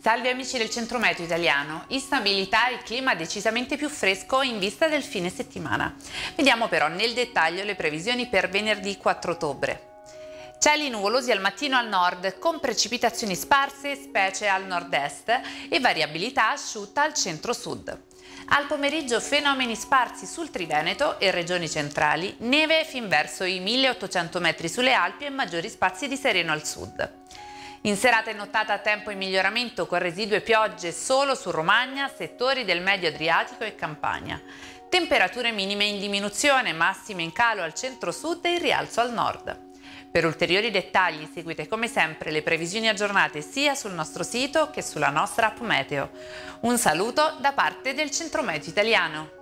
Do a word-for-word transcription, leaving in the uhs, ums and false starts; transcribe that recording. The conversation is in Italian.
Salve amici del Centro Meteo Italiano, instabilità e clima decisamente più fresco in vista del fine settimana. Vediamo però nel dettaglio le previsioni per venerdì quattro ottobre. Cieli nuvolosi al mattino al nord con precipitazioni sparse specie al nord-est e variabilità asciutta al centro-sud. Al pomeriggio fenomeni sparsi sul Triveneto e regioni centrali, neve fin verso i milleottocento metri sulle Alpi e maggiori spazi di sereno al sud. In serata e nottata tempo in miglioramento con residue piogge solo su Romagna, settori del Medio Adriatico e Campania. Temperature minime in diminuzione, massime in calo al centro-sud e in rialzo al nord. Per ulteriori dettagli seguite come sempre le previsioni aggiornate sia sul nostro sito che sulla nostra app Meteo. Un saluto da parte del Centro Meteo Italiano.